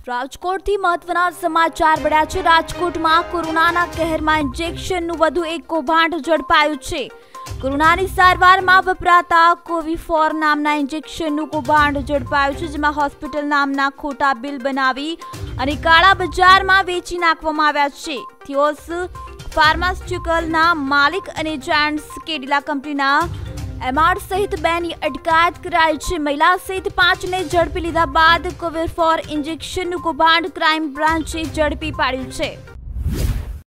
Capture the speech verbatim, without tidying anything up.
રાજકોટથી મહત્વના સમાચાર મળ્યા છે। રાજકોટમાં કોરોનાના કહેરમાં ઇન્જેક્શનનું વધુ એક કૌભાંડ ઝડપાયું છે। કોરોનાની સારવારમાં વપરાતા કોવિફોર નામના ઇન્જેક્શનનું કૌભાંડ ઝડપાયું છે, જેમાં હોસ્પિટલ નામના ખોટા બિલ બનાવી અને કાળા બજારમાં વેચી નાખવામાં આવ્યા છે। થિયોસ ફાર્માસ્યુટિકલના માલિક અને જાયન્ટ્સ કેડિલા કંપનીના એમઆર સહિત બેની અટકાયત કરાઈ છે। મહિલા સહિત પાંચને ઝડપી લીધા બાદ કોવિફોર ઇન્જેક્શનનું કૌભાંડ ક્રાઇમ બ્રાન્ચે ઝડપી પાડ્યું છે।